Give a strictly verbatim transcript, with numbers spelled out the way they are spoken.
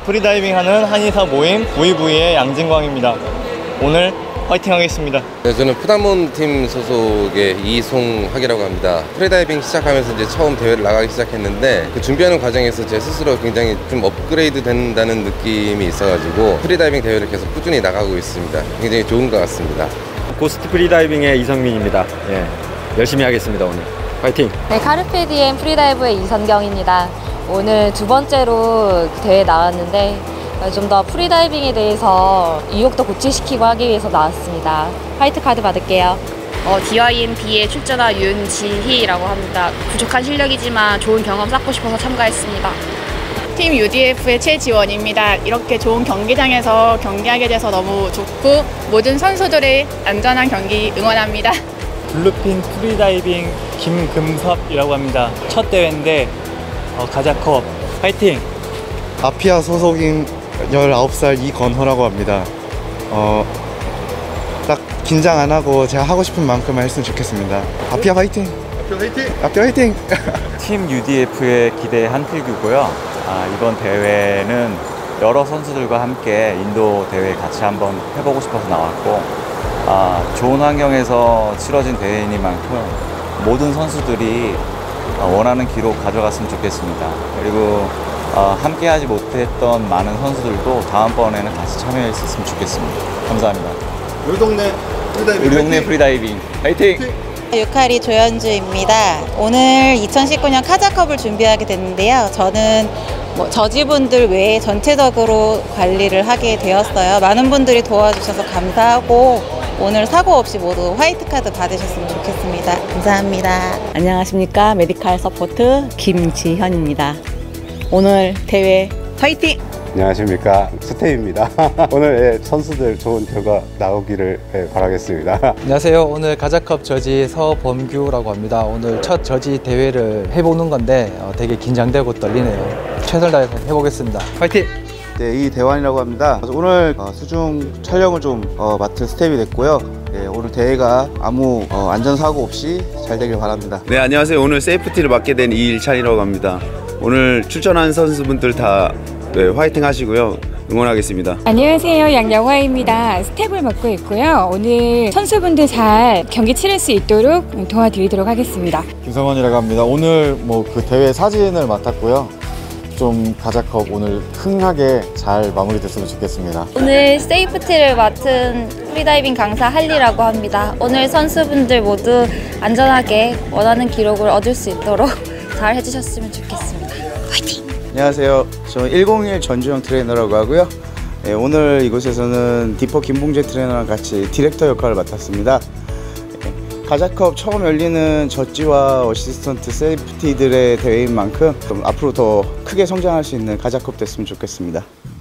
프리다이빙 하는 한의사 모임 브이브이의 양진광입니다. 오늘 화이팅 하겠습니다. 네, 저는 푸다몬 팀 소속의 이송학이라고 합니다. 프리다이빙 시작하면서 이제 처음 대회를 나가기 시작했는데 그 준비하는 과정에서 제 스스로 굉장히 좀 업그레이드 된다는 느낌이 있어가지고 프리다이빙 대회를 계속 꾸준히 나가고 있습니다. 굉장히 좋은 것 같습니다. 고스트 프리다이빙의 이성민입니다. 예, 열심히 하겠습니다. 오늘 화이팅! 네, 카르페디엠 프리다이브의 이선경입니다. 오늘 두 번째로 대회 나왔는데 좀 더 프리다이빙에 대해서 의욕도 고취시키고 하기 위해서 나왔습니다. 화이트 카드 받을게요. 어, 디와이엠비에 출전한 윤지희라고 합니다. 부족한 실력이지만 좋은 경험 쌓고 싶어서 참가했습니다. 팀 유디에프의 최지원입니다. 이렇게 좋은 경기장에서 경기하게 돼서 너무 좋고 모든 선수들의 안전한 경기 응원합니다. 블루핀 프리다이빙 김금섭이라고 합니다. 첫 대회인데 어, 가자컵 화이팅! 아피아 소속인 열아홉 살 이건호라고 합니다. 어, 딱 긴장 안 하고 제가 하고 싶은 만큼만 했으면 좋겠습니다. 아피아 화이팅! 아피아 화이팅! 아피아 화이팅! 팀 유디에프의 기대 한필규고요. 아, 이번 대회는 여러 선수들과 함께 인도 대회 같이 한번 해보고 싶어서 나왔고 아, 좋은 환경에서 치러진 대회이니만큼 모든 선수들이 원하는 기록 가져갔으면 좋겠습니다. 그리고 어, 함께하지 못했던 많은 선수들도 다음번에는 같이 참여했었으면 좋겠습니다. 감사합니다. 우리 동네 프리다이빙 우리 동네 프리다이빙 화이팅! 유카리 조현주입니다. 오늘 이천십구 년 카자컵을 준비하게 됐는데요. 저는 뭐 저지분들 외에 전체적으로 관리를 하게 되었어요. 많은 분들이 도와주셔서 감사하고 오늘 사고 없이 모두 화이트 카드 받으셨으면 좋겠습니다. 감사합니다. 안녕하십니까. 메디칼 서포트 김지현입니다. 오늘 대회 화이팅! 안녕하십니까. 수태입니다. 오늘 예, 선수들 좋은 결과 나오기를 예, 바라겠습니다. 안녕하세요. 오늘 가자컵 저지 서범규라고 합니다. 오늘 첫 저지 대회를 해보는 건데 어, 되게 긴장되고 떨리네요. 최선을 다해서 해보겠습니다. 화이팅! 네, 이대환이라고 합니다. 오늘 어, 수중 촬영을 좀 어, 맡은 스텝이 됐고요. 네, 오늘 대회가 아무 어, 안전사고 없이 잘 되길 바랍니다. 네, 안녕하세요. 오늘 세이프티를 맡게 된 이일찬이라고 합니다. 오늘 출전한 선수분들 다 네, 화이팅 하시고요. 응원하겠습니다. 안녕하세요. 양영화입니다. 스텝을 맡고 있고요. 오늘 선수분들 잘 경기 치를 수 있도록 도와드리도록 하겠습니다. 김성원이라고 합니다. 오늘 뭐 그 대회 사진을 맡았고요. 좀 가자컵 오늘 흥하게 잘 마무리됐으면 좋겠습니다. 오늘 세이프티를 맡은 프리다이빙 강사 할리라고 합니다. 오늘 선수분들 모두 안전하게 원하는 기록을 얻을 수 있도록 잘 해주셨으면 좋겠습니다. 화이팅! 안녕하세요. 저는 일공일 전주영 트레이너라고 하고요. 네, 오늘 이곳에서는 디퍼 김봉재 트레이너랑 같이 디렉터 역할을 맡았습니다. 네, 가자컵 처음 열리는 저지와 어시스턴트 세이프티들의 대회인 만큼 좀 앞으로 더 크게 성장할 수 있는 가자컵 됐으면 좋겠습니다.